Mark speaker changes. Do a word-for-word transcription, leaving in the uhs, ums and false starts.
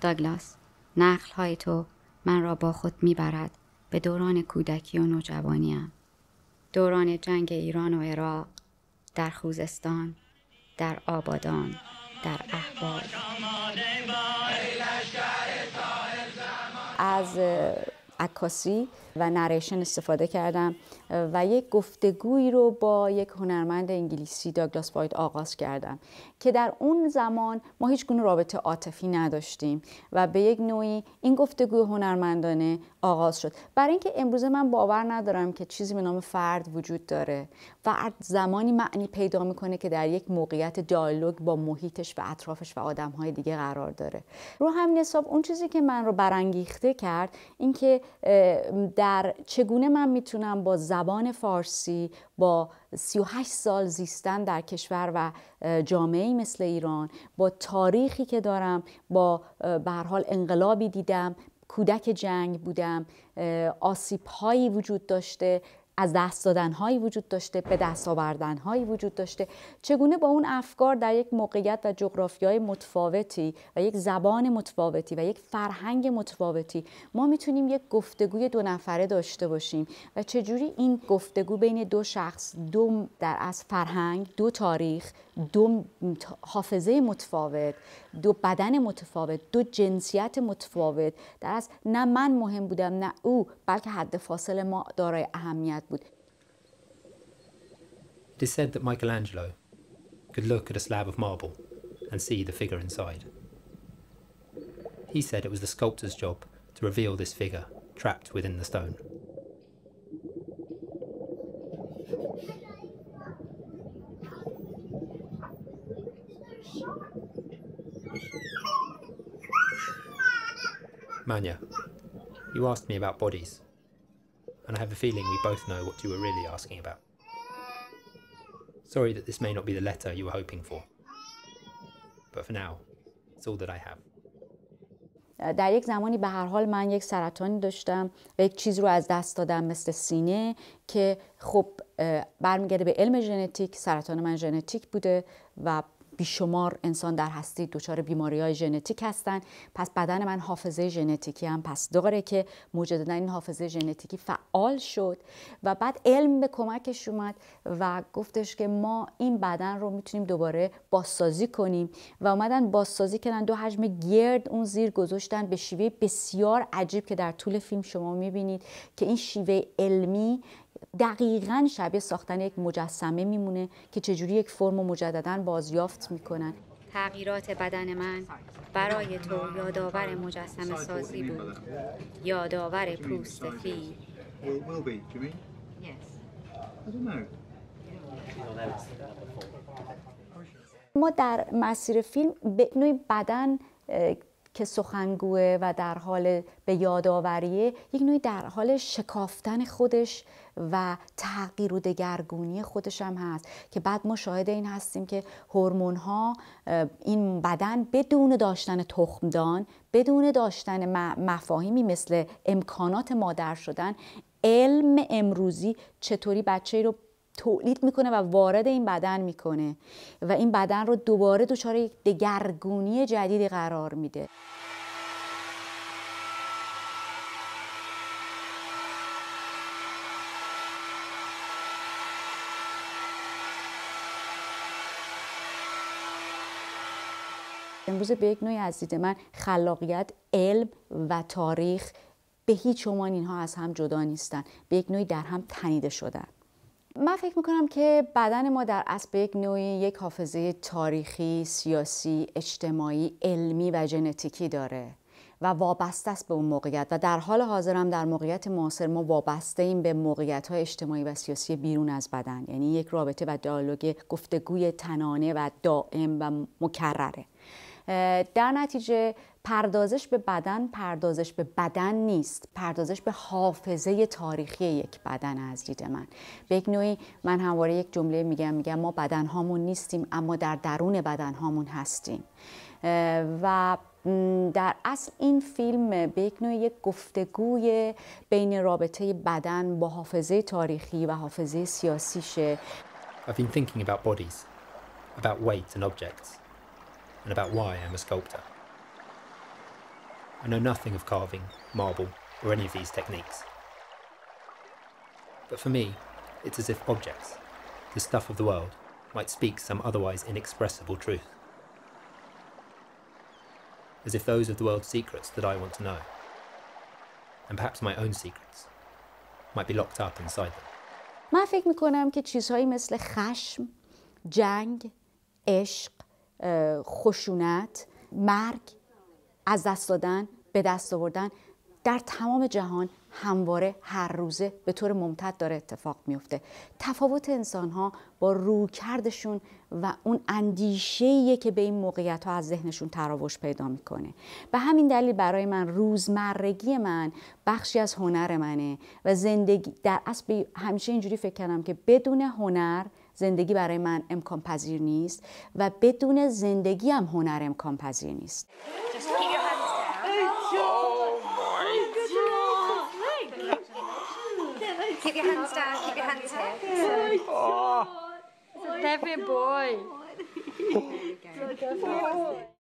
Speaker 1: داگلاس، نقل‌های تو من را با خود میبرد به دوران کودکی و نوجوانیم. دوران جنگ ایران و عراق، در خوزستان، در آبادان، در احوال.
Speaker 2: از عکاسی و نریشن استفاده کردم و یک گفتگویی رو با یک هنرمند انگلیسی داگلاس وایت آغاز کردم که در اون زمان ما هیچ گونه رابطه عاطفی نداشتیم و به یک نوعی این گفتگوی هنرمندانه آغاز شد. برای اینکه امروزه من باور ندارم که چیزی به نام فرد وجود داره. فرد زمانی معنی پیدا میکنه که در یک موقعیت دیالوگ با محیطش و اطرافش و آدم‌های دیگه قرار داره. رو همین حساب اون چیزی که من رو برانگیخته کرد این که در چگونه من میتونم با زبان فارسی با سی و هشت سال زیستن در کشور و جامعه‌ای مثل ایران، با تاریخی که دارم، با به هر حال انقلابی دیدم، کودک جنگ بودم، آسیب‌هایی وجود داشته، از دست دادن‌هایی وجود داشته، به دست آوردن‌هایی وجود داشته، چگونه با اون افکار در یک موقعیت و جغرافیای متفاوتی و یک زبان متفاوتی و یک فرهنگ متفاوتی ما میتونیم یک گفتگوی دو نفره داشته باشیم و چجوری این گفتگو بین دو شخص، دو در از فرهنگ، دو تاریخ، دو حافظه متفاوت، دو بدن متفاوت، دو جنسیت متفاوت، در از نه من مهم بودم نه او، بلکه حد فاصله ما دارای اهمیت بود.
Speaker 3: It is said that Michelangelo could look at a slab of marble and see the figure inside. He said it was the sculptor's job to reveal this figure trapped within the stone. Manya, you asked me about bodies, and I have a feeling we both know what you were really asking about. Sorry that this may not be the letter you were hoping for, but for now, it's all that I have.
Speaker 2: در یک زمانی به هر حال من یک سرطانی داشتم و یک چیز رو از دست دادم مثل سینه که خب برمیگرده به علم ژنتیک. سرطان من ژنتیک بوده و بیشمار انسان در هستی دچار بیماری‌های ژنتیک هستن. پس بدن من حافظه ژنتیکی هم پس داره که مجددا این حافظه ژنتیکی فعال شد و بعد علم به کمکش اومد و گفتش که ما این بدن رو میتونیم دوباره بازسازی کنیم و اومدن بازسازی کردن. دو حجم گرد اون زیر گذاشتن به شیوه بسیار عجیب که در طول فیلم شما میبینید که این شیوه علمی دقیقاً شبیه ساختن یک مجسمه میمونه که چجوری یک فرم رو مجدداً بازیافت میکنن.
Speaker 1: تغییرات بدن من برای تو یادآور مجسمه سازی بود، یادآور پوست فیل.
Speaker 2: ما در مسیر فیلم به نوعی بدن که سخنگوه و در حال به یادآوریه، یک نوعی در حال شکافتن خودش و تغییر و دگرگونی خودش هم هست که بعد ما شاهد این هستیم که هورمون‌ها این بدن بدون داشتن تخمدان، بدون داشتن مفاهیمی مثل امکانات مادر شدن، علم امروزی چطوری بچه‌ای رو تولید میکنه و وارد این بدن میکنه و این بدن رو دوباره دچار یک دگرگونی جدیدی قرار میده. امروز به یک نوعی از دید من خلاقیت، علم و تاریخ به هیچ عنوان اینها از هم جدا نیستن، به یک نوعی در هم تنیده شدن. من فکر میکنم که بدن ما در اصل به یک نوعی یک حافظه تاریخی، سیاسی، اجتماعی، علمی و ژنتیکی داره و وابسته است به اون موقعیت و در حال حاضر هم در موقعیت معاصر ما وابسته ایم به موقعیت‌های اجتماعی و سیاسی بیرون از بدن، یعنی یک رابطه و دیالوگ گفتگوی تنانه و دائم و مکرره. در نتیجه پردازش به بدن پردازش به بدن نیست، پردازش به حافظه تاریخی یک بدن از دید من. به یک نوعی من همواره یک جمله میگم میگم ما بدن هامون نیستیم اما در درون بدن هامون هستیم و در اصل این فیلم به یک نوع یک گفتگوی بین رابطه بدن با حافظه تاریخی و حافظه سیاسی شه.
Speaker 3: I've been thinking about bodies, about weight and objects, and about why I'm a sculptor. I know nothing of carving, marble, or any of these techniques. But for me, it's as if objects, the stuff of the world, might speak some otherwise inexpressible truth. As if those are the world's secrets that I want to know, and perhaps my own secrets, might be locked up inside them.
Speaker 2: من فکر میکنم که چیزهایی مثل خشم، جنگ، عشق، خشونت، مرگ، از دست دادن، به دست آوردن در تمام جهان همواره هر روزه به طور ممتد داره اتفاق میفته. تفاوت انسان‌ها با رویکردشون و اون اندیشه‌ایه که به این موقعیت‌ها از ذهنشون تراوش پیدا میکنه. به همین دلیل برای من روزمرگی من بخشی از هنر منه و زندگی در اصل همیشه اینجوری فکر کردم که بدون هنر زندگی برای من امکان پذیر نیست و بدون زندگی هم هنر امکان پذیر نیست.
Speaker 4: Keep your hands down, keep your hands here. Oh, it's a baby boy.